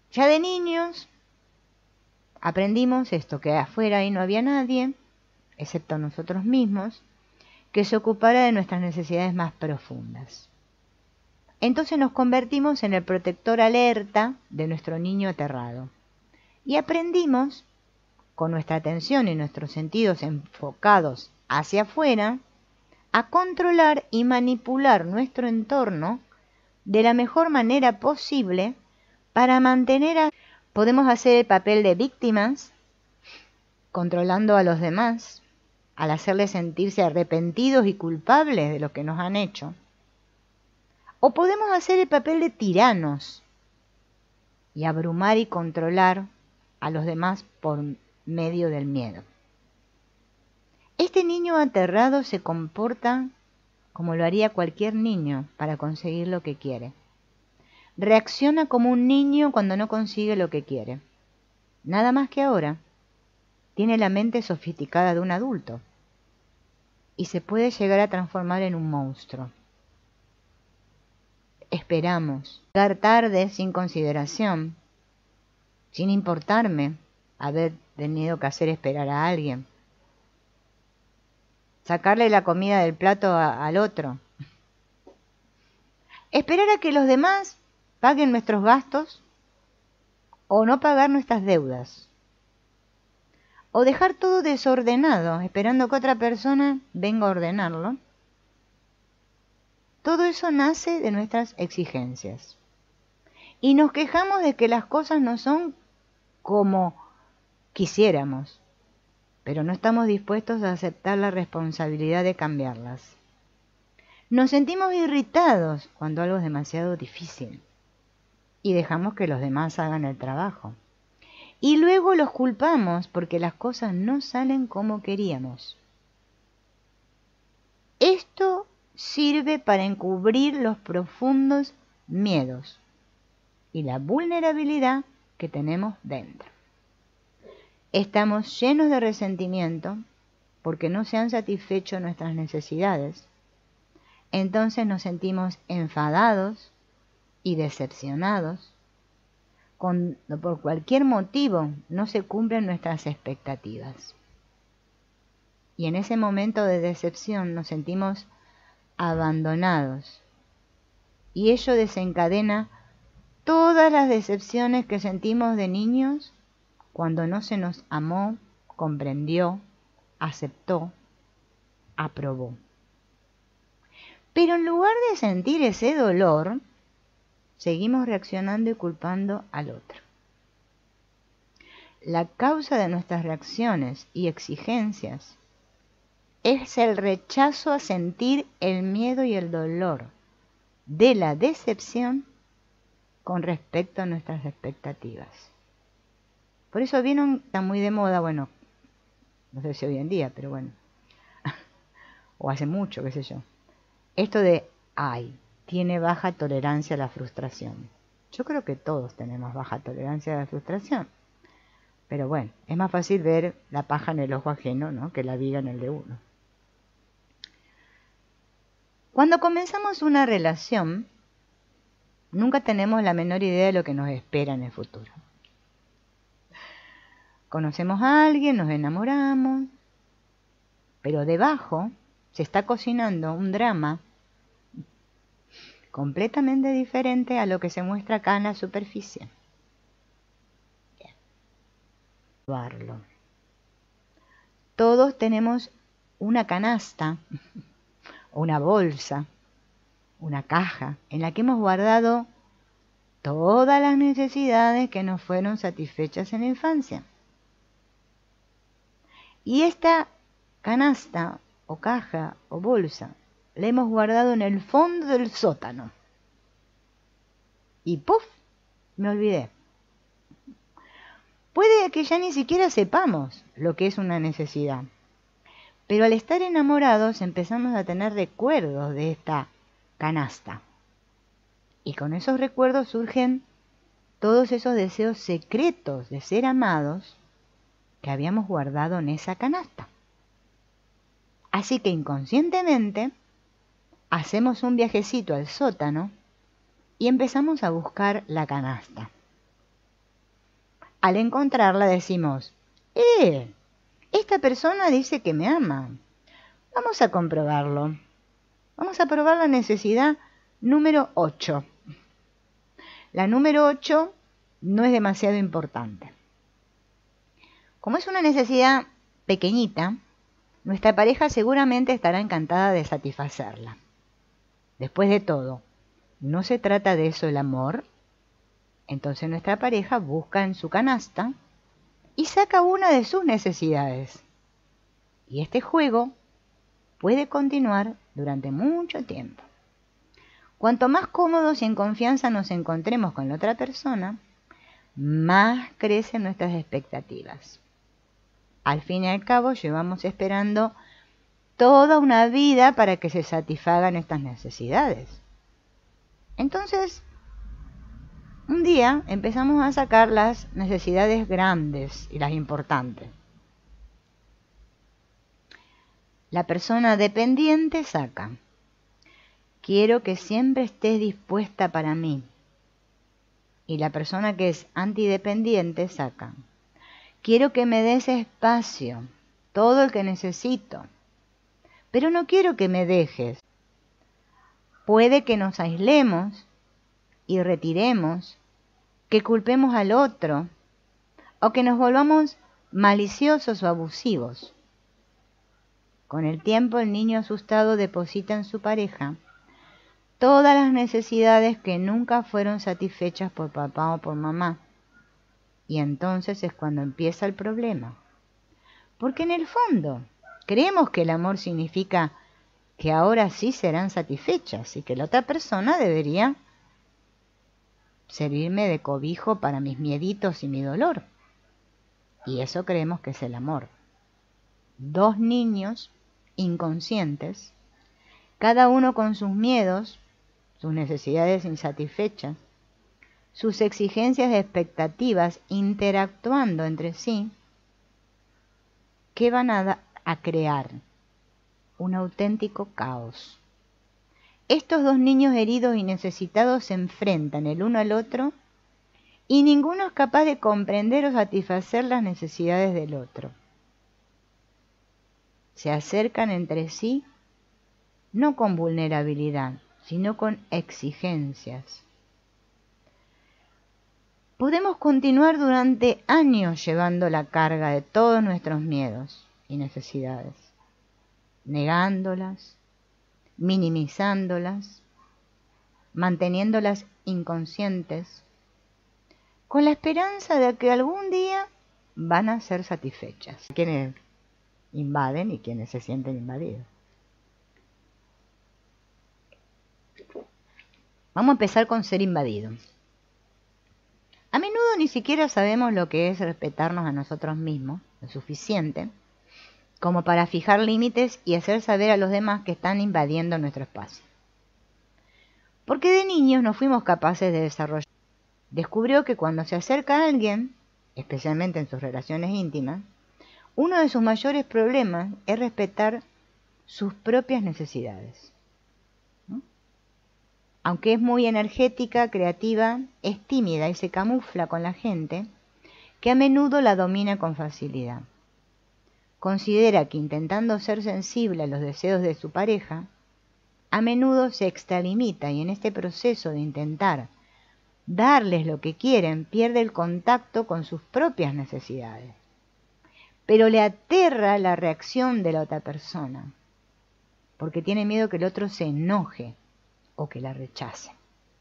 Ya de niños aprendimos esto, que afuera ahí no había nadie, excepto nosotros mismos, que se ocupara de nuestras necesidades más profundas. Entonces nos convertimos en el protector alerta de nuestro niño aterrado. Y aprendimos, con nuestra atención y nuestros sentidos enfocados hacia afuera, a controlar y manipular nuestro entorno de la mejor manera posible para mantener podemos hacer el papel de víctimas, controlando a los demás, al hacerles sentirse arrepentidos y culpables de lo que nos han hecho. O podemos hacer el papel de tiranos y abrumar y controlar a los demás por medio del miedo. Este niño aterrado se comporta como lo haría cualquier niño para conseguir lo que quiere. Reacciona como un niño cuando no consigue lo que quiere. Nada más que ahora tiene la mente sofisticada de un adulto y se puede llegar a transformar en un monstruo. Esperamos llegar tarde sin consideración, sin importarme haber tenido que hacer esperar a alguien, sacarle la comida del plato al otro, esperar a que los demás paguen nuestros gastos o no pagar nuestras deudas, o dejar todo desordenado esperando que otra persona venga a ordenarlo. Todo eso nace de nuestras exigencias. Y nos quejamos de que las cosas no son como quisiéramos, pero no estamos dispuestos a aceptar la responsabilidad de cambiarlas. Nos sentimos irritados cuando algo es demasiado difícil y dejamos que los demás hagan el trabajo. Y luego los culpamos porque las cosas no salen como queríamos. Esto sirve para encubrir los profundos miedos y la vulnerabilidad que tenemos dentro. Estamos llenos de resentimiento porque no se han satisfecho nuestras necesidades. Entonces nos sentimos enfadados y decepcionados cuando por cualquier motivo no se cumplen nuestras expectativas. Y en ese momento de decepción nos sentimos abandonados. Y ello desencadena todas las decepciones que sentimos de niños cuando no se nos amó, comprendió, aceptó, aprobó. Pero en lugar de sentir ese dolor, seguimos reaccionando y culpando al otro. La causa de nuestras reacciones y exigencias es el rechazo a sentir el miedo y el dolor de la decepción con respecto a nuestras expectativas. Por eso vieron, está muy de moda, bueno, no sé si hoy en día, pero bueno, o hace mucho, qué sé yo, esto de, tiene baja tolerancia a la frustración. Yo creo que todos tenemos baja tolerancia a la frustración, pero bueno, es más fácil ver la paja en el ojo ajeno, ¿no?, que la viga en el de uno. Cuando comenzamos una relación, nunca tenemos la menor idea de lo que nos espera en el futuro. Conocemos a alguien, nos enamoramos, pero debajo se está cocinando un drama completamente diferente a lo que se muestra acá en la superficie. Bien. Todos tenemos una canasta, una bolsa, una caja en la que hemos guardado todas las necesidades que nos fueron satisfechas en la infancia. Y esta canasta o caja o bolsa la hemos guardado en el fondo del sótano. Y ¡puf!, me olvidé. Puede que ya ni siquiera sepamos lo que es una necesidad, pero al estar enamorados empezamos a tener recuerdos de esta canasta. Y con esos recuerdos surgen todos esos deseos secretos de ser amados que habíamos guardado en esa canasta. Así que inconscientemente hacemos un viajecito al sótano y empezamos a buscar la canasta. Al encontrarla decimos, esta persona dice que me ama. Vamos a comprobarlo. Vamos a probar la necesidad número 8. La número 8 no es demasiado importante. Como es una necesidad pequeñita, nuestra pareja seguramente estará encantada de satisfacerla. Después de todo, ¿no se trata de eso el amor? Entonces nuestra pareja busca en su canasta y saca una de sus necesidades. Y este juego puede continuar durante mucho tiempo. Cuanto más cómodos y en confianza nos encontremos con la otra persona, más crecen nuestras expectativas. Al fin y al cabo, llevamos esperando toda una vida para que se satisfagan estas necesidades. Entonces, un día empezamos a sacar las necesidades grandes y las importantes. La persona dependiente saca: quiero que siempre estés dispuesta para mí. Y la persona que es antidependiente saca: quiero que me des espacio, todo el que necesito, pero no quiero que me dejes. Puede que nos aislemos y retiremos, que culpemos al otro, o que nos volvamos maliciosos o abusivos. Con el tiempo, el niño asustado deposita en su pareja todas las necesidades que nunca fueron satisfechas por papá o por mamá. Y entonces es cuando empieza el problema. Porque en el fondo, creemos que el amor significa que ahora sí serán satisfechas y que la otra persona debería servirme de cobijo para mis mieditos y mi dolor. Y eso creemos que es el amor. Dos niños inconscientes, cada uno con sus miedos, sus necesidades insatisfechas, sus exigencias y expectativas interactuando entre sí, ¿qué van a crear? Un auténtico caos. Estos dos niños heridos y necesitados se enfrentan el uno al otro y ninguno es capaz de comprender o satisfacer las necesidades del otro. Se acercan entre sí no con vulnerabilidad, sino con exigencias. Podemos continuar durante años llevando la carga de todos nuestros miedos y necesidades, negándolas, minimizándolas, manteniéndolas inconscientes, con la esperanza de que algún día van a ser satisfechas. Quienes invaden y quienes se sienten invadidos. Vamos a empezar con ser invadido. A menudo ni siquiera sabemos lo que es respetarnos a nosotros mismos, lo suficiente, como para fijar límites y hacer saber a los demás que están invadiendo nuestro espacio. Porque de niños no fuimos capaces de desarrollar. Descubrió que cuando se acerca a alguien, especialmente en sus relaciones íntimas, uno de sus mayores problemas es respetar sus propias necesidades. Aunque es muy energética, creativa, es tímida y se camufla con la gente, que a menudo la domina con facilidad. Considera que intentando ser sensible a los deseos de su pareja, a menudo se extralimita y en este proceso de intentar darles lo que quieren, pierde el contacto con sus propias necesidades. Pero le aterra la reacción de la otra persona, porque tiene miedo que el otro se enoje o que la rechace.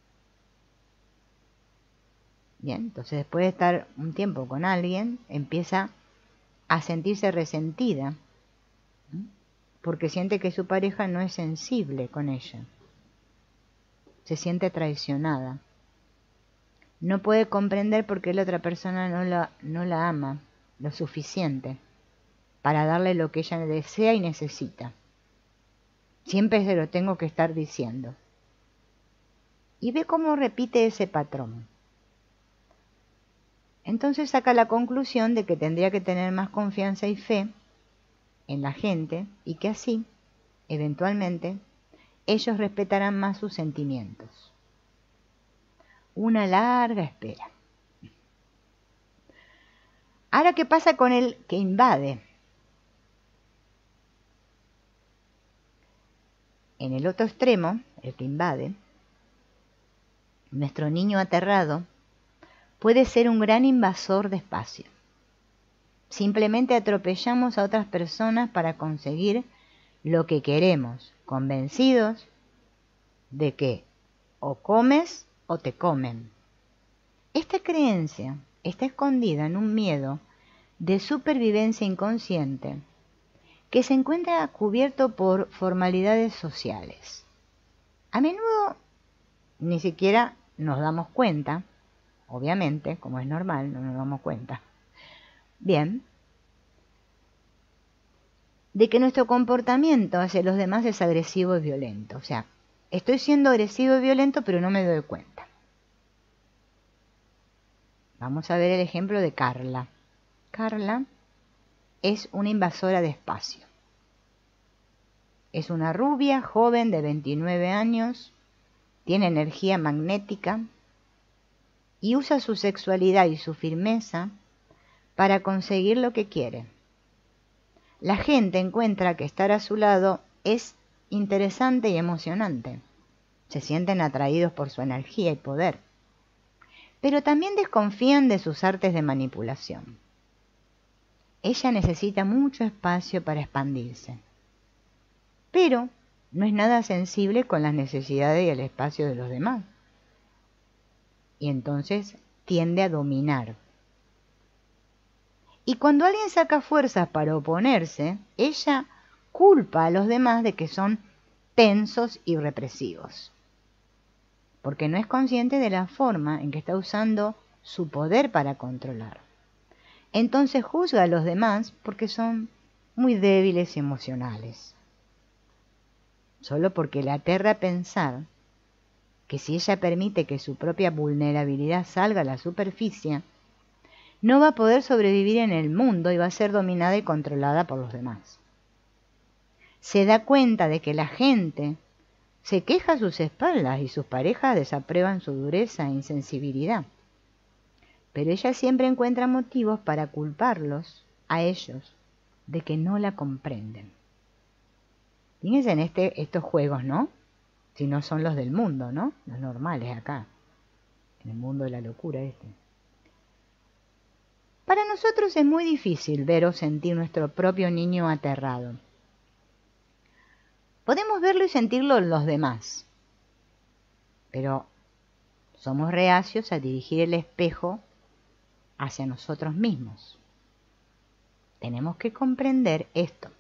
Bien, entonces después de estar un tiempo con alguien, empieza a sentirse resentida, porque siente que su pareja no es sensible con ella. Se siente traicionada. No puede comprender por qué la otra persona no la ama lo suficiente para darle lo que ella desea y necesita. Siempre se lo tengo que estar diciendo. Y ve cómo repite ese patrón. Entonces saca la conclusión de que tendría que tener más confianza y fe en la gente y que así, eventualmente, ellos respetarán más sus sentimientos. Una larga espera. Ahora, ¿qué pasa con el que invade? En el otro extremo, el que invade, nuestro niño aterrado puede ser un gran invasor de espacio. Simplemente atropellamos a otras personas para conseguir lo que queremos, convencidos de que o comes o te comen. Esta creencia está escondida en un miedo de supervivencia inconsciente que se encuentra cubierto por formalidades sociales. A menudo ni siquiera nos damos cuenta, obviamente, como es normal, no nos damos cuenta, bien, de que nuestro comportamiento hacia los demás es agresivo y violento. O sea, estoy siendo agresivo y violento, pero no me doy cuenta. Vamos a ver el ejemplo de Carla. Carla es una invasora de espacio. Es una rubia, joven de 29 años, tiene energía magnética y usa su sexualidad y su firmeza para conseguir lo que quiere. La gente encuentra que estar a su lado es interesante y emocionante. Se sienten atraídos por su energía y poder. Pero también desconfían de sus artes de manipulación. Ella necesita mucho espacio para expandirse. Pero no es nada sensible con las necesidades y el espacio de los demás. Y entonces tiende a dominar. Y cuando alguien saca fuerzas para oponerse, ella culpa a los demás de que son tensos y represivos, porque no es consciente de la forma en que está usando su poder para controlar. Entonces juzga a los demás porque son muy débiles y emocionales. Solo porque le aterra pensar que si ella permite que su propia vulnerabilidad salga a la superficie, no va a poder sobrevivir en el mundo y va a ser dominada y controlada por los demás. Se da cuenta de que la gente se queja a sus espaldas y sus parejas desaprueban su dureza e insensibilidad. Pero ella siempre encuentra motivos para culparlos a ellos de que no la comprenden. Fíjense en estos juegos, ¿no? Si no son los del mundo, ¿no? Los normales acá, en el mundo de la locura este. Para nosotros es muy difícil ver o sentir nuestro propio niño aterrado. Podemos verlo y sentirlo en los demás, pero somos reacios a dirigir el espejo hacia nosotros mismos. Tenemos que comprender esto.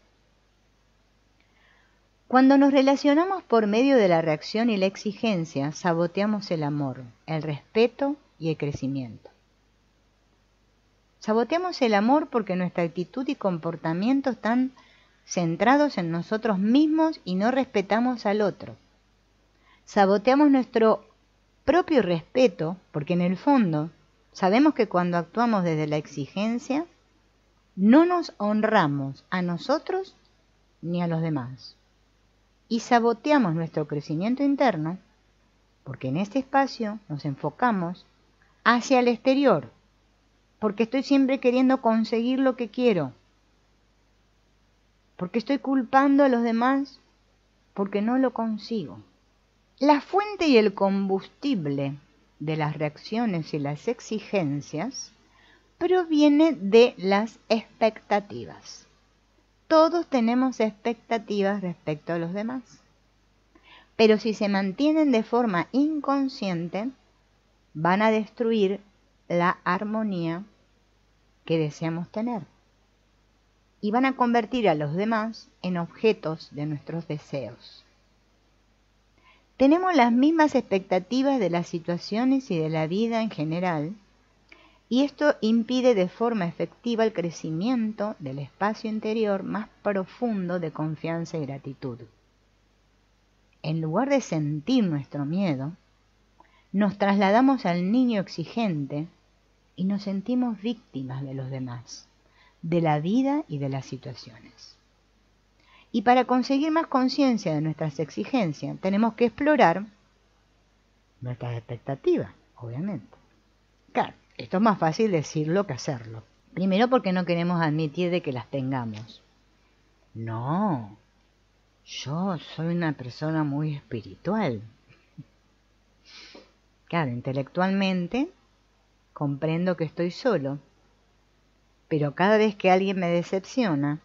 Cuando nos relacionamos por medio de la reacción y la exigencia, saboteamos el amor, el respeto y el crecimiento. Saboteamos el amor porque nuestra actitud y comportamiento están centrados en nosotros mismos y no respetamos al otro. Saboteamos nuestro propio respeto porque en el fondo sabemos que cuando actuamos desde la exigencia no nos honramos a nosotros ni a los demás. Y saboteamos nuestro crecimiento interno porque en este espacio nos enfocamos hacia el exterior, porque estoy siempre queriendo conseguir lo que quiero, porque estoy culpando a los demás porque no lo consigo. La fuente y el combustible de las reacciones y las exigencias proviene de las expectativas. Todos tenemos expectativas respecto a los demás, pero si se mantienen de forma inconsciente, van a destruir la armonía que deseamos tener y van a convertir a los demás en objetos de nuestros deseos. Tenemos las mismas expectativas de las situaciones y de la vida en general, y esto impide de forma efectiva el crecimiento del espacio interior más profundo de confianza y gratitud. En lugar de sentir nuestro miedo, nos trasladamos al niño exigente y nos sentimos víctimas de los demás, de la vida y de las situaciones. Y para conseguir más conciencia de nuestras exigencias, tenemos que explorar nuestras expectativas, obviamente. Claro, esto es más fácil decirlo que hacerlo. Primero porque no queremos admitir de que las tengamos. No, yo soy una persona muy espiritual. Claro, intelectualmente comprendo que estoy solo, pero cada vez que alguien me decepciona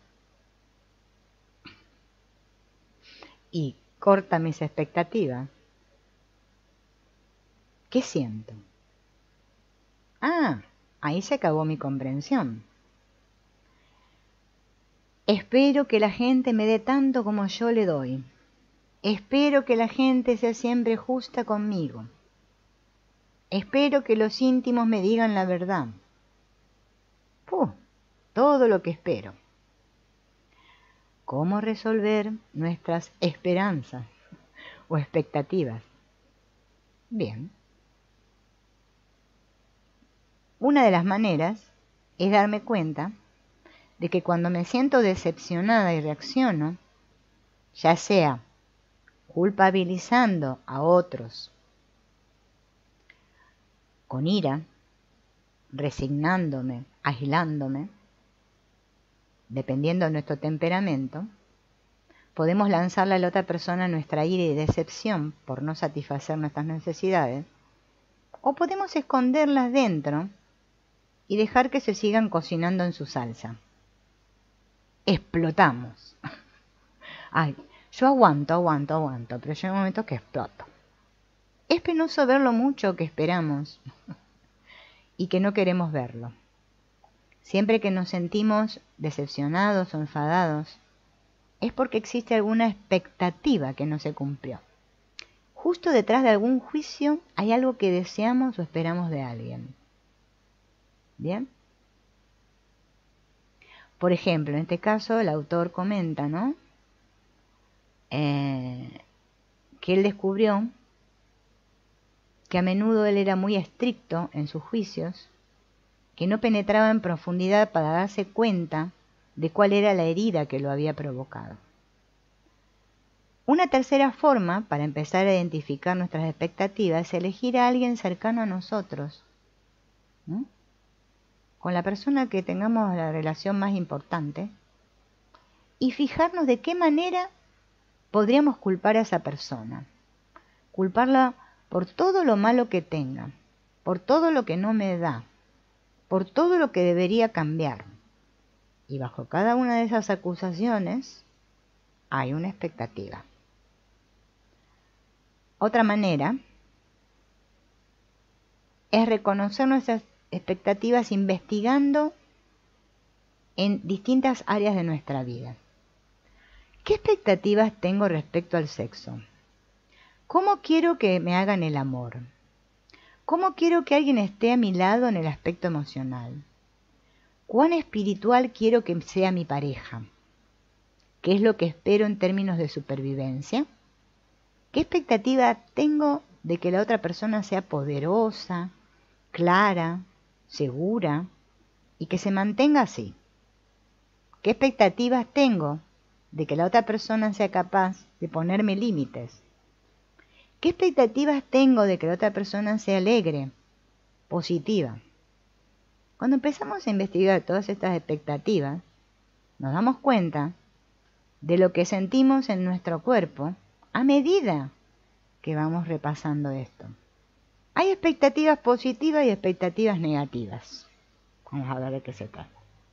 y corta mis expectativas, ¿qué siento? Ah, ahí se acabó mi comprensión. Espero que la gente me dé tanto como yo le doy. Espero que la gente sea siempre justa conmigo. Espero que los íntimos me digan la verdad. ¡Puh! Todo lo que espero. ¿Cómo resolver nuestras esperanzas o expectativas? Bien. Una de las maneras es darme cuenta de que cuando me siento decepcionada y reacciono, ya sea culpabilizando a otros con ira, resignándome, aislándome, dependiendo de nuestro temperamento, podemos lanzarle a la otra persona nuestra ira y decepción por no satisfacer nuestras necesidades, o podemos esconderlas dentro y dejar que se sigan cocinando en su salsa. Explotamos. Ay, yo aguanto, pero llega un momento que exploto. Es penoso ver lo mucho que esperamos y que no queremos verlo. Siempre que nos sentimos decepcionados o enfadados, es porque existe alguna expectativa que no se cumplió. Justo detrás de algún juicio hay algo que deseamos o esperamos de alguien. ¿Bien? Por ejemplo, en este caso el autor comenta, ¿no? Que él descubrió que a menudo él era muy estricto en sus juicios, que no penetraba en profundidad para darse cuenta de cuál era la herida que lo había provocado. Una tercera forma para empezar a identificar nuestras expectativas es elegir a alguien cercano a nosotros, ¿no? Con la persona que tengamos la relación más importante, y fijarnos de qué manera podríamos culpar a esa persona. Culparla por todo lo malo que tenga, por todo lo que no me da, por todo lo que debería cambiar. Y bajo cada una de esas acusaciones hay una expectativa. Otra manera es reconocer nuestras expectativas investigando en distintas áreas de nuestra vida. ¿Qué expectativas tengo respecto al sexo? ¿Cómo quiero que me hagan el amor? ¿Cómo quiero que alguien esté a mi lado en el aspecto emocional? ¿Cuán espiritual quiero que sea mi pareja? ¿Qué es lo que espero en términos de supervivencia? ¿Qué expectativa tengo de que la otra persona sea poderosa, clara, segura y que se mantenga así? ¿Qué expectativas tengo de que la otra persona sea capaz de ponerme límites? ¿Qué expectativas tengo de que la otra persona sea alegre, positiva? Cuando empezamos a investigar todas estas expectativas, nos damos cuenta de lo que sentimos en nuestro cuerpo a medida que vamos repasando esto. Hay expectativas positivas y expectativas negativas. Vamos a ver de qué se trata.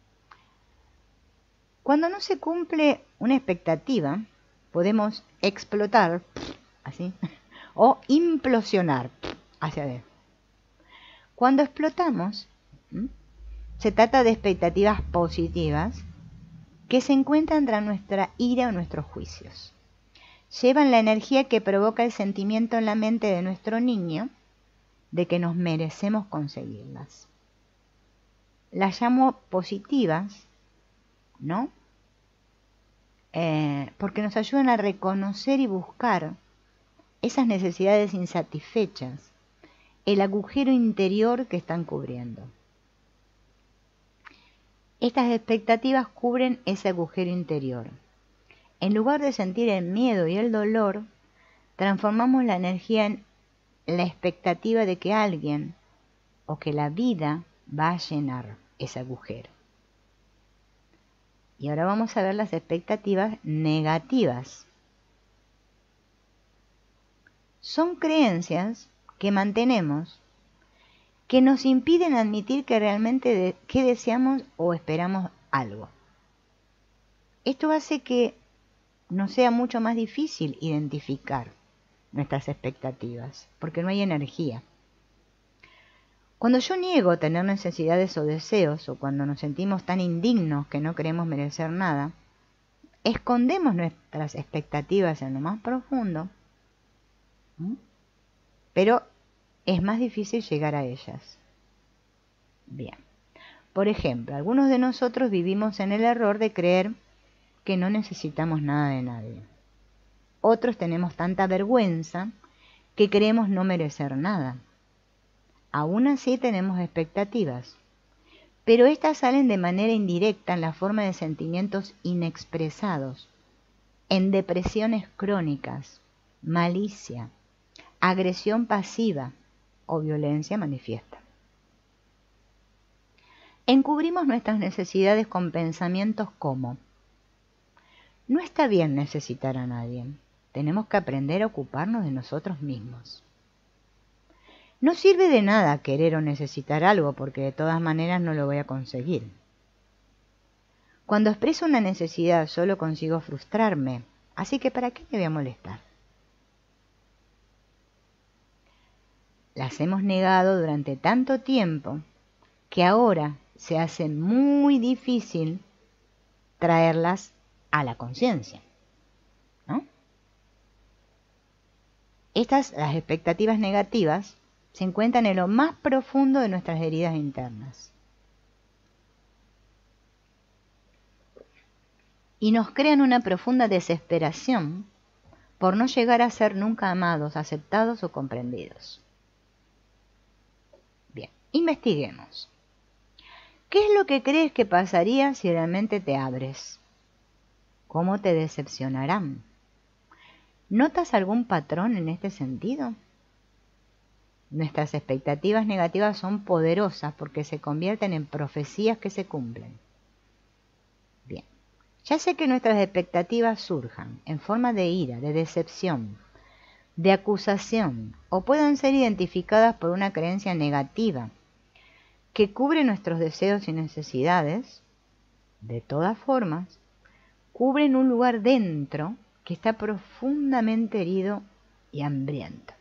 Cuando no se cumple una expectativa, podemos explotar, así, o implosionar hacia adentro. Cuando explotamos, se trata de expectativas positivas que se encuentran tras nuestra ira o nuestros juicios. Llevan la energía que provoca el sentimiento en la mente de nuestro niño de que nos merecemos conseguirlas. Las llamo positivas, ¿no? Porque nos ayudan a reconocer y buscar esas necesidades insatisfechas, el agujero interior que están cubriendo. Estas expectativas cubren ese agujero interior. En lugar de sentir el miedo y el dolor, transformamos la energía en la expectativa de que alguien o que la vida va a llenar ese agujero. Y ahora vamos a ver las expectativas negativas. Son creencias que mantenemos que nos impiden admitir que realmente que deseamos o esperamos algo. Esto hace que nos sea mucho más difícil identificar nuestras expectativas, porque no hay energía. Cuando yo niego tener necesidades o deseos, o cuando nos sentimos tan indignos que no queremos merecer nada, escondemos nuestras expectativas en lo más profundo, pero es más difícil llegar a ellas. Bien. Por ejemplo, algunos de nosotros vivimos en el error de creer que no necesitamos nada de nadie. Otros tenemos tanta vergüenza que creemos no merecer nada. Aún así tenemos expectativas, pero estas salen de manera indirecta en la forma de sentimientos inexpresados, en depresiones crónicas, malicia, agresión pasiva o violencia manifiesta. Encubrimos nuestras necesidades con pensamientos como: no está bien necesitar a nadie, tenemos que aprender a ocuparnos de nosotros mismos. No sirve de nada querer o necesitar algo porque de todas maneras no lo voy a conseguir. Cuando expreso una necesidad solo consigo frustrarme, así que ¿para qué me voy a molestar? Las hemos negado durante tanto tiempo que ahora se hace muy difícil traerlas a la conciencia, ¿no? Las expectativas negativas, se encuentran en lo más profundo de nuestras heridas internas. Y nos crean una profunda desesperación por no llegar a ser nunca amados, aceptados o comprendidos. Bien, investiguemos. ¿Qué es lo que crees que pasaría si realmente te abres? ¿Cómo te decepcionarán? ¿Notas algún patrón en este sentido? Nuestras expectativas negativas son poderosas porque se convierten en profecías que se cumplen. Bien, ya sé que nuestras expectativas surjan en forma de ira, de decepción, de acusación, o puedan ser identificadas por una creencia negativa que cubre nuestros deseos y necesidades. De todas formas, cubren un lugar dentro que está profundamente herido y hambriento.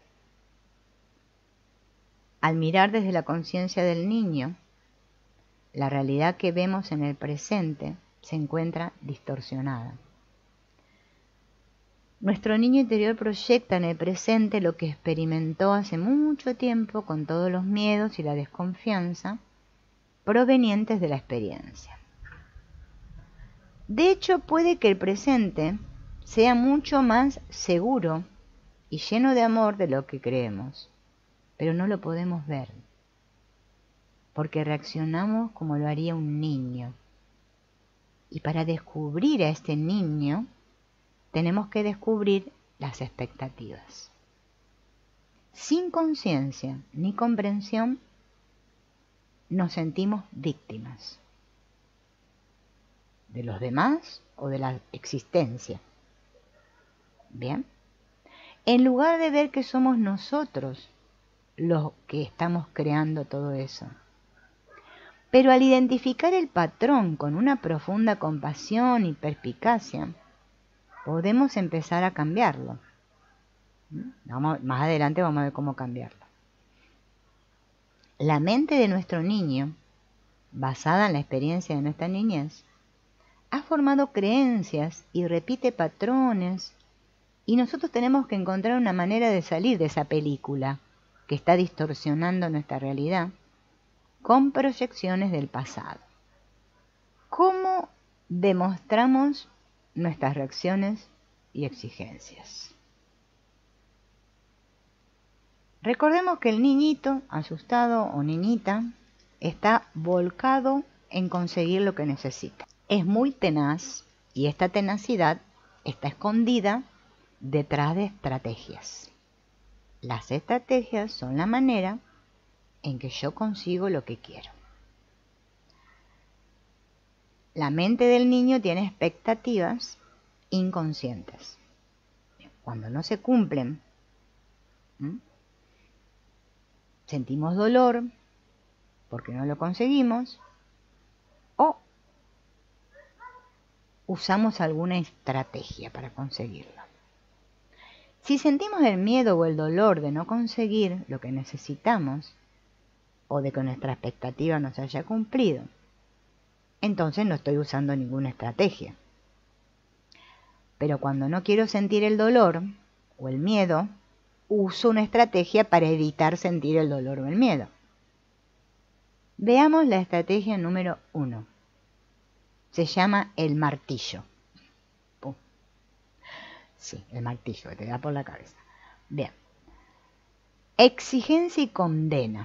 Al mirar desde la conciencia del niño, la realidad que vemos en el presente se encuentra distorsionada. Nuestro niño interior proyecta en el presente lo que experimentó hace mucho tiempo con todos los miedos y la desconfianza provenientes de la experiencia. De hecho, puede que el presente sea mucho más seguro y lleno de amor de lo que creemos, pero no lo podemos ver, porque reaccionamos como lo haría un niño. Y para descubrir a este niño, tenemos que descubrir las expectativas. Sin conciencia ni comprensión, nos sentimos víctimas de los demás o de la existencia. Bien, en lugar de ver que somos nosotros los que estamos creando todo eso. Pero al identificar el patrón con una profunda compasión y perspicacia, podemos empezar a cambiarlo. Más adelante vamos a ver cómo cambiarlo. La mente de nuestro niño, basada en la experiencia de nuestra niñez, ha formado creencias y repite patrones, y nosotros tenemos que encontrar una manera de salir de esa película que está distorsionando nuestra realidad con proyecciones del pasado. ¿Cómo demostramos nuestras reacciones y exigencias? Recordemos que el niñito asustado o niñita está volcado en conseguir lo que necesita. Es muy tenaz y esta tenacidad está escondida detrás de estrategias. Las estrategias son la manera en que yo consigo lo que quiero. La mente del niño tiene expectativas inconscientes. Cuando no se cumplen, sentimos dolor porque no lo conseguimos o usamos alguna estrategia para conseguirlo. Si sentimos el miedo o el dolor de no conseguir lo que necesitamos o de que nuestra expectativa no se haya cumplido, entonces no estoy usando ninguna estrategia. Pero cuando no quiero sentir el dolor o el miedo, uso una estrategia para evitar sentir el dolor o el miedo. Veamos la estrategia número 1. Se llama el martillo. ¡Pum! Sí, el martillo que te da por la cabeza. Bien. Exigencia y condena.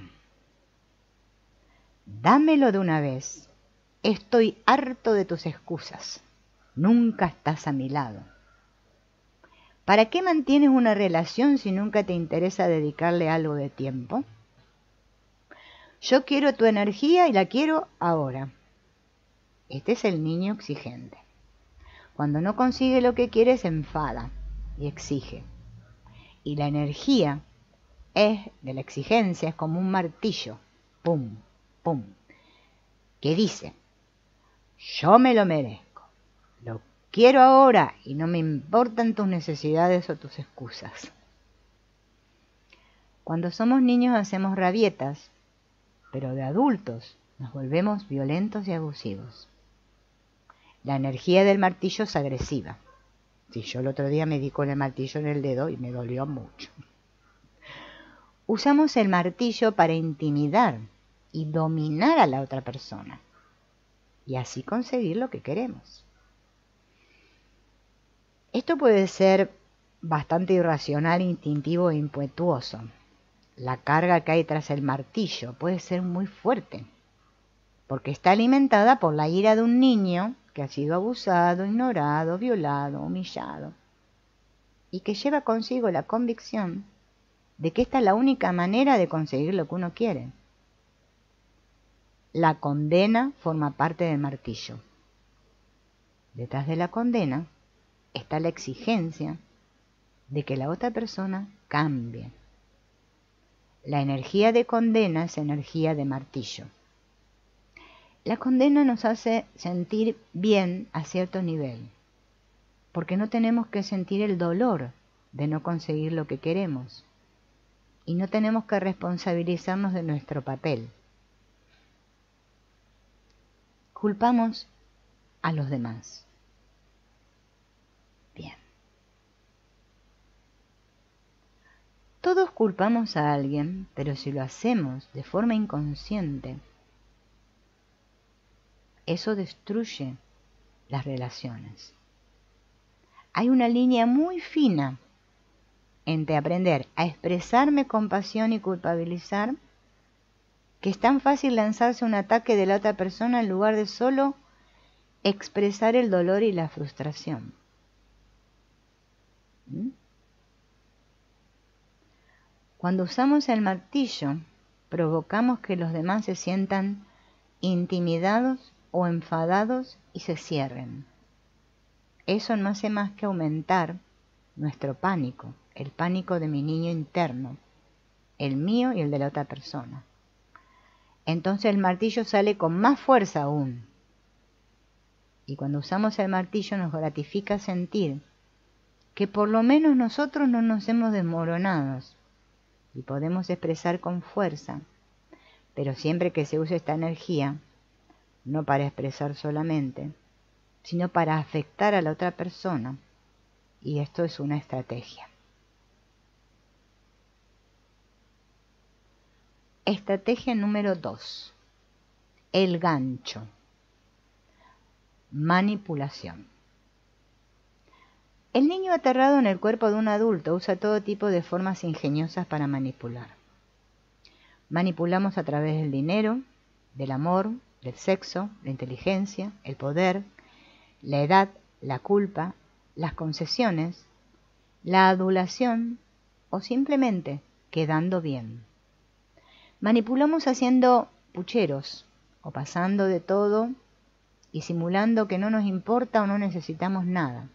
Dámelo de una vez. Estoy harto de tus excusas. Nunca estás a mi lado. ¿Para qué mantienes una relación si nunca te interesa dedicarle algo de tiempo? Yo quiero tu energía y la quiero ahora. Este es el niño exigente. Cuando no consigue lo que quiere se enfada y exige. Y la energía de la exigencia es como un martillo. Pum, pum. Que dice, yo me lo merezco. Lo quiero ahora y no me importan tus necesidades o tus excusas. Cuando somos niños hacemos rabietas, pero de adultos nos volvemos violentos y abusivos. La energía del martillo es agresiva. Sí, yo el otro día me di con el martillo en el dedo y me dolió mucho. Usamos el martillo para intimidar y dominar a la otra persona y así conseguir lo que queremos. Esto puede ser bastante irracional, instintivo e impetuoso. La carga que hay tras el martillo puede ser muy fuerte, porque está alimentada por la ira de un niño que ha sido abusado, ignorado, violado, humillado, y que lleva consigo la convicción de que esta es la única manera de conseguir lo que uno quiere. La condena forma parte del martillo. Detrás de la condena está la exigencia de que la otra persona cambie. La energía de condena es energía de martillo. La condena nos hace sentir bien a cierto nivel, porque no tenemos que sentir el dolor de no conseguir lo que queremos y no tenemos que responsabilizarnos de nuestro papel. Culpamos a los demás. Bien. Todos culpamos a alguien, pero si lo hacemos de forma inconsciente, eso destruye las relaciones. Hay una línea muy fina entre aprender a expresarme con pasión y culpabilizar, que es tan fácil lanzarse a un ataque de la otra persona en lugar de solo expresar el dolor y la frustración. Cuando usamos el martillo, provocamos que los demás se sientan intimidados o enfadados y se cierren. Eso no hace más que aumentar nuestro pánico, el pánico de mi niño interno, el mío y el de la otra persona. Entonces el martillo sale con más fuerza aún. Y cuando usamos el martillo nos gratifica sentir que por lo menos nosotros no nos hemos desmoronado y podemos expresar con fuerza, pero siempre que se use esta energía, no para expresar solamente, sino para afectar a la otra persona, y esto es una estrategia. Estrategia número 2. El gancho. Manipulación. El niño aterrado en el cuerpo de un adulto usa todo tipo de formas ingeniosas para manipular. Manipulamos a través del dinero, del amor, del sexo, la inteligencia, el poder, la edad, la culpa, las concesiones, la adulación o simplemente quedando bien. Manipulamos haciendo pucheros o pasando de todo y simulando que no nos importa o no necesitamos nada.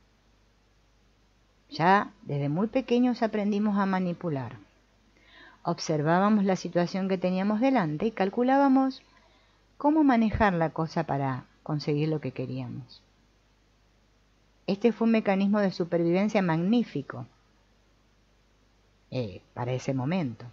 Ya desde muy pequeños aprendimos a manipular. Observábamos la situación que teníamos delante y calculábamos cómo manejar la cosa para conseguir lo que queríamos. Este fue un mecanismo de supervivencia magnífico para ese momento.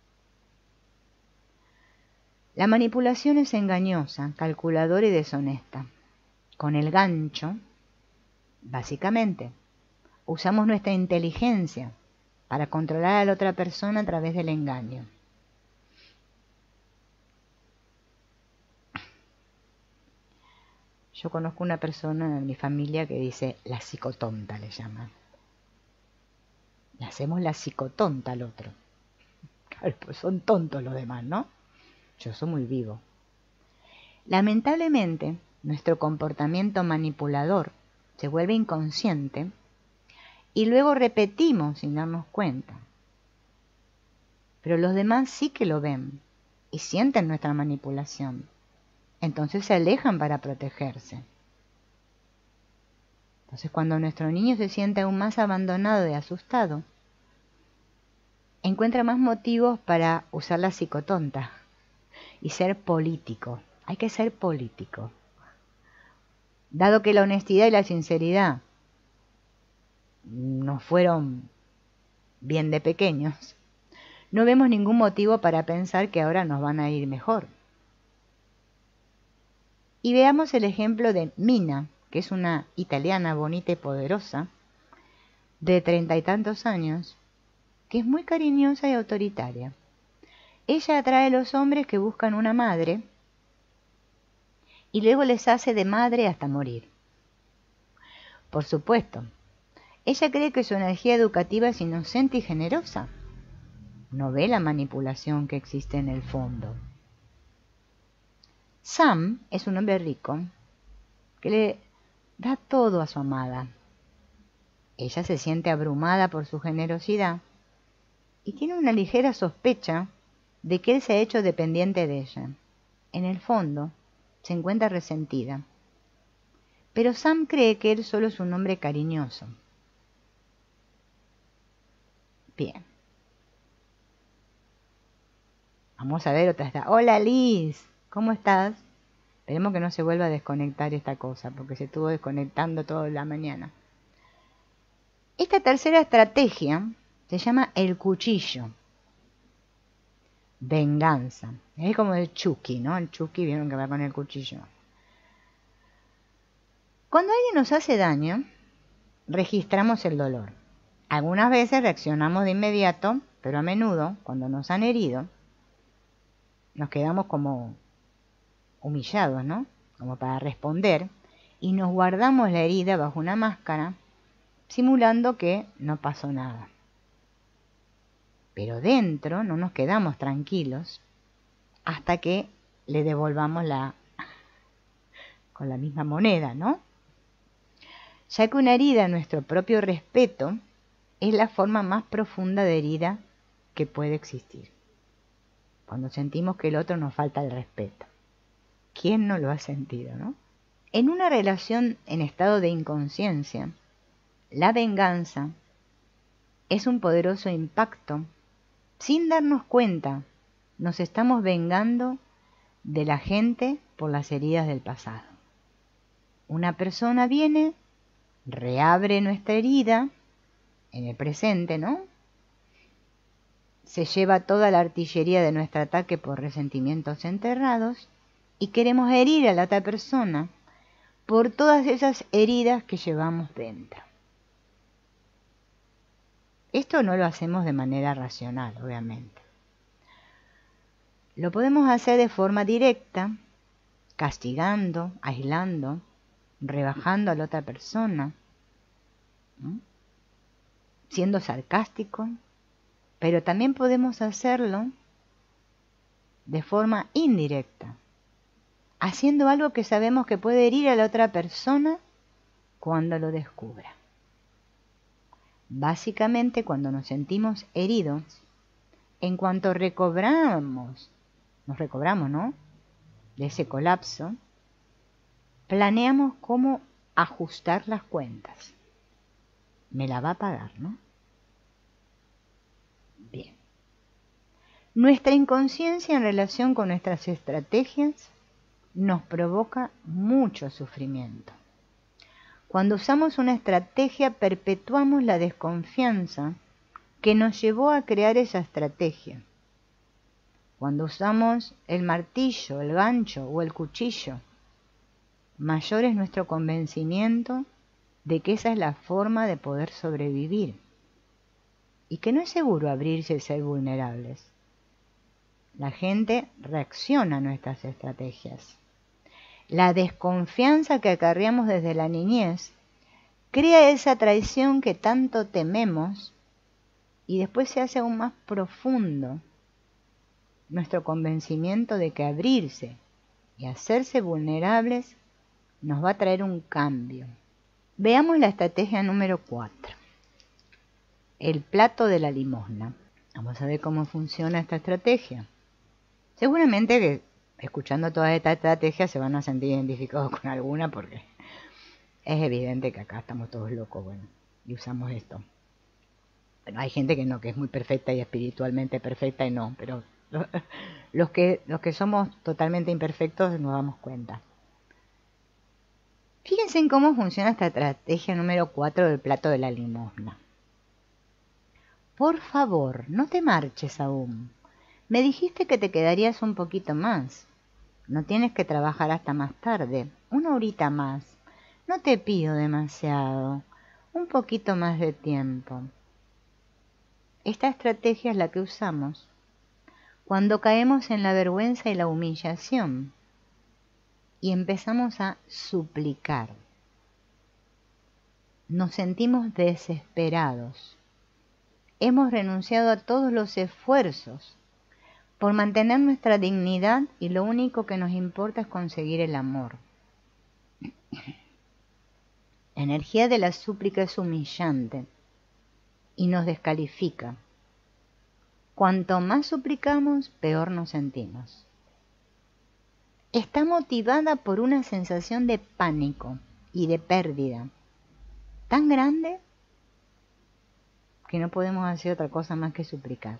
La manipulación es engañosa, calculadora y deshonesta. Con el gancho, básicamente, usamos nuestra inteligencia para controlar a la otra persona a través del engaño. Yo conozco una persona en mi familia que dice la psicotonta, le llaman. Le hacemos la psicotonta al otro. Claro, pues son tontos los demás, ¿no? Yo soy muy vivo. Lamentablemente, nuestro comportamiento manipulador se vuelve inconsciente y luego repetimos sin darnos cuenta. Pero los demás sí que lo ven y sienten nuestra manipulación. Entonces se alejan para protegerse. Entonces cuando nuestro niño se siente aún más abandonado y asustado, encuentra más motivos para usar la psicotonta y ser político. Hay que ser político. Dado que la honestidad y la sinceridad nos fueron bien de pequeños, no vemos ningún motivo para pensar que ahora nos van a ir mejor. Y veamos el ejemplo de Mina, que es una italiana bonita y poderosa, de 30 y tantos años, que es muy cariñosa y autoritaria. Ella atrae a los hombres que buscan una madre y luego les hace de madre hasta morir. Por supuesto, ella cree que su energía educativa es inocente y generosa. No ve la manipulación que existe en el fondo. Sam es un hombre rico que le da todo a su amada. Ella se siente abrumada por su generosidad y tiene una ligera sospecha de que él se ha hecho dependiente de ella. En el fondo, se encuentra resentida. Pero Sam cree que él solo es un hombre cariñoso. Bien. Vamos a ver otra. Hola Liz, ¿cómo estás? Esperemos que no se vuelva a desconectar esta cosa, porque se estuvo desconectando toda la mañana. Esta tercera estrategia se llama el cuchillo. Venganza. Es como el Chucky, ¿no? El Chucky, vieron que va con el cuchillo. Cuando alguien nos hace daño, registramos el dolor. Algunas veces reaccionamos de inmediato, pero a menudo, cuando nos han herido, nos quedamos como humillados, ¿no? Como para responder, y nos guardamos la herida bajo una máscara, simulando que no pasó nada. Pero dentro no nos quedamos tranquilos hasta que le devolvamos con la misma moneda, ¿no? Ya que una herida en nuestro propio respeto es la forma más profunda de herida que puede existir. Cuando sentimos que el otro nos falta el respeto. ¿Quién no lo ha sentido, no? En una relación en estado de inconsciencia, la venganza es un poderoso impacto. Sin darnos cuenta, nos estamos vengando de la gente por las heridas del pasado. Una persona viene, reabre nuestra herida en el presente, ¿no? Se lleva toda la artillería de nuestro ataque por resentimientos enterrados y queremos herir a la otra persona por todas esas heridas que llevamos dentro. Esto no lo hacemos de manera racional, obviamente. Lo podemos hacer de forma directa, castigando, aislando, rebajando a la otra persona, ¿no? Siendo sarcástico, pero también podemos hacerlo de forma indirecta, haciendo algo que sabemos que puede herir a la otra persona cuando lo descubra. Básicamente, cuando nos sentimos heridos, en cuanto nos recobramos, ¿no?, de ese colapso, planeamos cómo ajustar las cuentas. Me la va a pagar, ¿no? Bien. Nuestra inconsciencia en relación con nuestras estrategias nos provoca mucho sufrimiento. Cuando usamos una estrategia, perpetuamos la desconfianza que nos llevó a crear esa estrategia. Cuando usamos el martillo, el gancho o el cuchillo, mayor es nuestro convencimiento de que esa es la forma de poder sobrevivir y que no es seguro abrirse y ser vulnerables. La gente reacciona a nuestras estrategias. La desconfianza que acarreamos desde la niñez crea esa traición que tanto tememos y después se hace aún más profundo nuestro convencimiento de que abrirse y hacerse vulnerables nos va a traer un cambio. Veamos la estrategia número 4. El plato de la limosna. Vamos a ver cómo funciona esta estrategia. Seguramente que escuchando todas estas estrategias se van a sentir identificados con alguna porque es evidente que acá estamos todos locos, bueno, y usamos esto. Bueno, hay gente que no, que es muy perfecta y espiritualmente perfecta y no, pero los que somos totalmente imperfectos nos damos cuenta. Fíjense en cómo funciona esta estrategia número 4 del plato de la limosna. Por favor, no te marches aún. Me dijiste que te quedarías un poquito más. No tienes que trabajar hasta más tarde, una horita más. No te pido demasiado, un poquito más de tiempo. Esta estrategia es la que usamos cuando caemos en la vergüenza y la humillación y empezamos a suplicar. Nos sentimos desesperados. Hemos renunciado a todos los esfuerzos por mantener nuestra dignidad y lo único que nos importa es conseguir el amor. La energía de la súplica es humillante y nos descalifica. Cuanto más suplicamos, peor nos sentimos. Está motivada por una sensación de pánico y de pérdida tan grande que no podemos hacer otra cosa más que suplicar.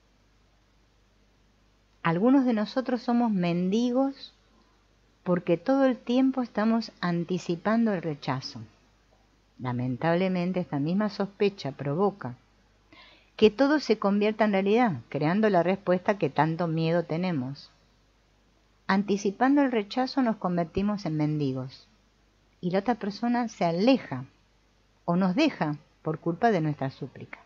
Algunos de nosotros somos mendigos porque todo el tiempo estamos anticipando el rechazo. Lamentablemente, esta misma sospecha provoca que todo se convierta en realidad, creando la respuesta que tanto miedo tenemos. Anticipando el rechazo nos convertimos en mendigos y la otra persona se aleja o nos deja por culpa de nuestra súplica.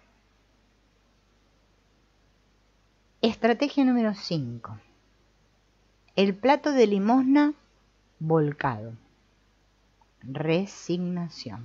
Estrategia número 5. El plato de limosna volcado. Resignación.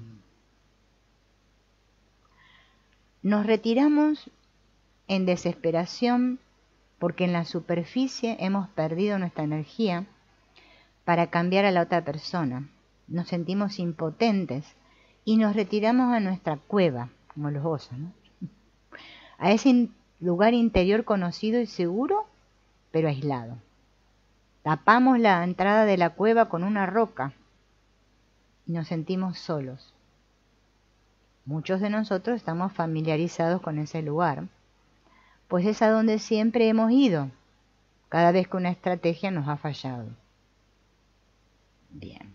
Nos retiramos en desesperación porque en la superficie hemos perdido nuestra energía para cambiar a la otra persona. Nos sentimos impotentes y nos retiramos a nuestra cueva, como los osos, ¿no? A ese lugar interior conocido y seguro, pero aislado. Tapamos la entrada de la cueva con una roca y nos sentimos solos. Muchos de nosotros estamos familiarizados con ese lugar, pues es a donde siempre hemos ido, cada vez que una estrategia nos ha fallado. Bien.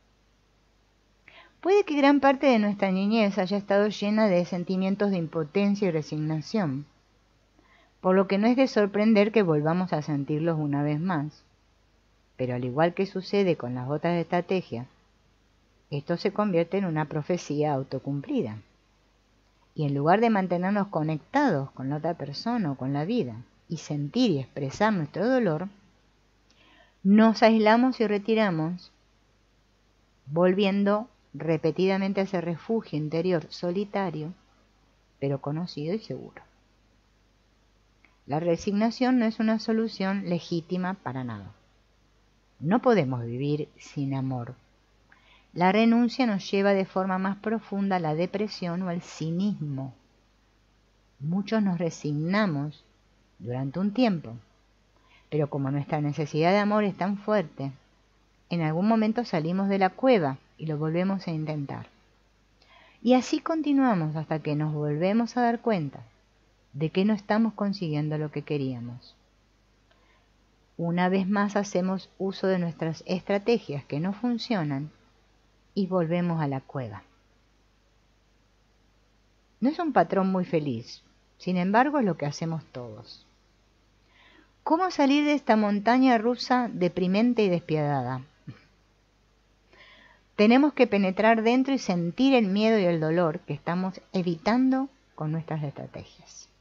Puede que gran parte de nuestra niñez haya estado llena de sentimientos de impotencia y resignación, por lo que no es de sorprender que volvamos a sentirlos una vez más. Pero al igual que sucede con las otras estrategias, esto se convierte en una profecía autocumplida. Y en lugar de mantenernos conectados con la otra persona o con la vida y sentir y expresar nuestro dolor, nos aislamos y retiramos, volviendo repetidamente a ese refugio interior solitario, pero conocido y seguro. La resignación no es una solución legítima para nada. No podemos vivir sin amor. La renuncia nos lleva de forma más profunda a la depresión o al cinismo. Muchos nos resignamos durante un tiempo, pero como nuestra necesidad de amor es tan fuerte, en algún momento salimos de la cueva y lo volvemos a intentar. Y así continuamos hasta que nos volvemos a dar cuenta de que no estamos consiguiendo lo que queríamos. Una vez más hacemos uso de nuestras estrategias que no funcionan y volvemos a la cueva. No es un patrón muy feliz, sin embargo es lo que hacemos todos. ¿Cómo salir de esta montaña rusa deprimente y despiadada? Tenemos que penetrar dentro y sentir el miedo y el dolor que estamos evitando con nuestras estrategias.